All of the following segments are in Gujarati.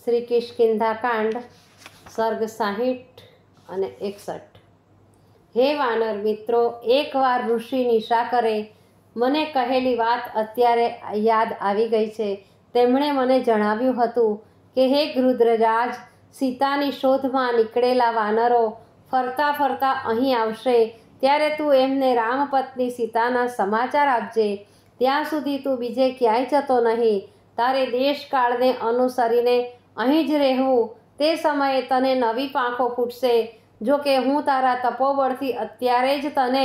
શ્રી કિષ્કિંધાકાંડ સર્ગ 60 અને 61। હે વાનર મિત્રો, એકવાર ઋષિ નિશાકરે મને કહેલી વાત અત્યારે યાદ આવી ગઈ છે। તેમણે મને જણાવ્યું હતું કે હે ગૃધ્રરાજ, સીતાની શોધમાં નીકળેલા વાનરો ફરતા ફરતા અહીં આવશે, ત્યારે તું એમને રામપત્ની સીતાના સમાચાર આપજે। ત્યાં સુધી તું બીજે ક્યાંય જતો નહીં, તારે દેશકાળને અનુસરીને અહીં જ રહેવું। તે સમયે તને નવી પાંખો ફૂટશે। જો કે હું તારા તપોબળથી અત્યારે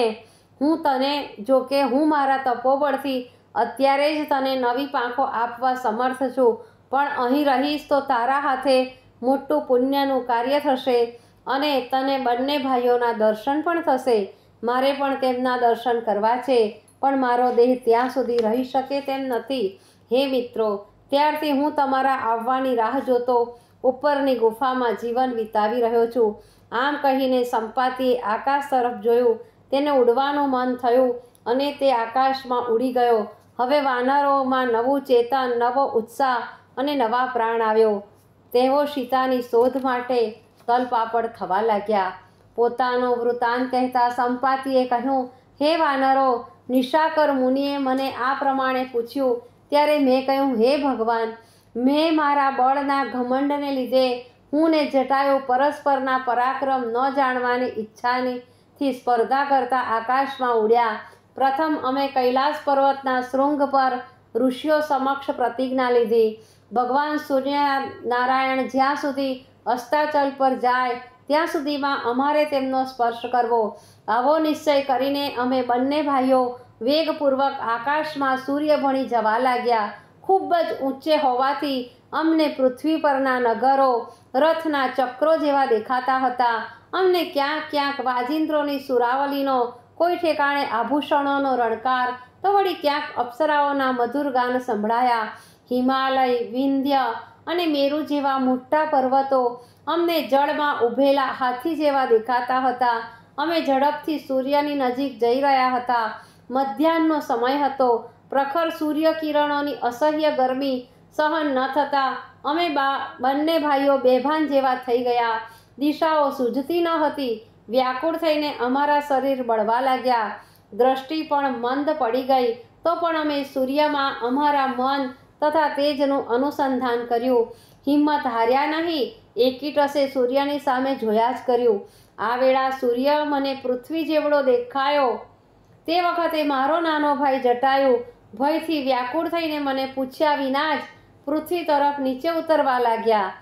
જ તને નવી પાંખો આપવા સમર્થ છું, પણ અહીં રહીશ તો તારા હાથે મોટું પુણ્યનું કાર્ય થશે અને તને બંને ભાઈઓના દર્શન પણ થશે। મારે પણ તેમના દર્શન કરવા છે, પણ મારો દેહ ત્યાં સુધી રહી શકે તેમ નથી। હે મિત્રો, ત્યારથી હું તમારા આવવાની રાહ જોતો ઉપરની ગુફામાં જીવન વિતાવી રહ્યો છું। આમ કહીને સંપાતિએ આકાશ તરફ જોયું। તેને ઉડવાનું મન થયું અને તે આકાશમાં ઉડી ગયો। હવે વાનરોમાં નવું ચેતન, નવો ઉત્સાહ અને નવા પ્રાણ આવ્યો। તેઓ સીતાની શોધ માટે તલપાપડ થવા લાગ્યા। પોતાનો વૃત્તાંત કહેતા સંપાતિએ કહ્યું, હે વાનરો, નિશાકર મુનિએ મને આ પ્રમાણે પૂછ્યું, ત્યારે મેં કહ્યું, હે ભગવાન, મેં મારા બળના ઘમંડને લીધે હું ને જટાયુ પરસ્પરના પરાક્રમ ન જાણવાની ઈચ્છાથી સ્પર્ધા કરતા આકાશમાં ઉડ્યા। પ્રથમ અમે કૈલાસ પર્વતના શૃંગ પર ઋષિઓ સમક્ષ પ્રતિજ્ઞા લીધી, ભગવાન સૂર્યનારાયણ જ્યાં સુધી અસ્તાચલ પર જાય ત્યાં સુધીમાં અમારે તેમનો સ્પર્શ કરવો। આવો નિશ્ચય કરીને અમે બંને ભાઈઓ વેગપૂર્વક આકાશમાં સૂર્ય ભણી જવા લાગ્યા। ખૂબ જ ઊંચે હોવાથી અમને પૃથ્વી પરના નગરો રથના ચક્રો જેવા દેખાતા હતા। અમને ક્યાંક ક્યાંક વાજિંત્રોની સુરાવલીનો, કોઈ ઠેકાણે આભૂષણોનો રણકાર, તો વળી ક્યાંક અપ્સરાઓના મધુર ગાન સંભળાયા। હિમાલય, વિંધ્ય અને મેરુ જેવા મોટા પર્વતો અમને જળમાં ઊભેલા હાથી જેવા દેખાતા હતા। અમે ઝડપથી સૂર્યની નજીક જઈ રહ્યા હતા। મધ્યાહ્નનો સમય હતો। પ્રખર સૂર્યકિરણોની અસહ્ય ગરમી સહન ન થતાં અમે બંને ભાઈઓ બેભાન જેવા થઈ ગયા। દિશાઓ સૂઝતી ન હતી। વ્યાકુળ થઈને અમારા શરીર બળવા લાગ્યા। દ્રષ્ટિ પણ મંદ પડી ગઈ। તો પણ અમે સૂર્યમાં અમારા મન તથા તેજનું અનુસંધાન કર્યું। હિંમત હાર્યા નહીં, એકીટસે સૂર્યની સામે જોયા જ કર્યું। આ વેળા સૂર્ય મને પૃથ્વી જેવડો દેખાયો। તે વખતે મારો નાનો ભાઈ જટાયુ ભયથી વ્યાકુળ થઈને મને પૂછ્યા વિના જ પૃથ્વી તરફ નીચે ઉતરવા લાગ્યા।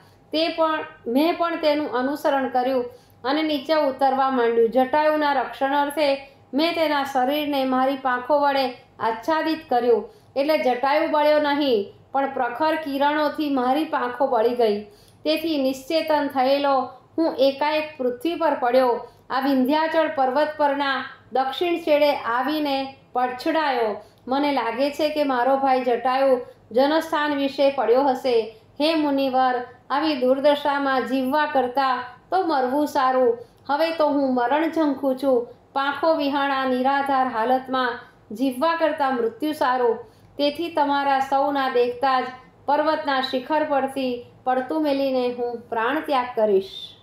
મેં પણ તેનું અનુસરણ કર્યું અને નીચે ઉતરવા માંડ્યું। જટાયુના રક્ષણ અર્થે મેં તેના શરીરને મારી પાંખો વડે આચ્છાદિત કર્યું, એટલે જટાયુ બળ્યો નહીં, પણ પ્રખર કિરણોથી મારી પાંખો બળી ગઈ। તેથી નિશ્ચેતન થયેલો હું એકાએક પૃથ્વી પર પડ્યો। આ વિંધ્યાચળ પર્વત પરના દક્ષિણ છેડે આવીને પછડાયો। મને લાગે છે કે મારો ભાઈ જટાયુ જનસ્થાન વિશે પડ્યો હશે। હે મુનિવર, આવી દુર્દશામાં જીવવા કરતાં તો મરવું સારું। હવે તો હું મરણ ઝંખું છું। પાંખો વિહાણા નિરાધાર હાલતમાં જીવવા કરતાં મૃત્યુ સારું। તેથી તમારા સૌના દેખતા જ પર્વતના શિખર પરથી પડતું મેલીને હું પ્રાણ ત્યાગ કરીશ।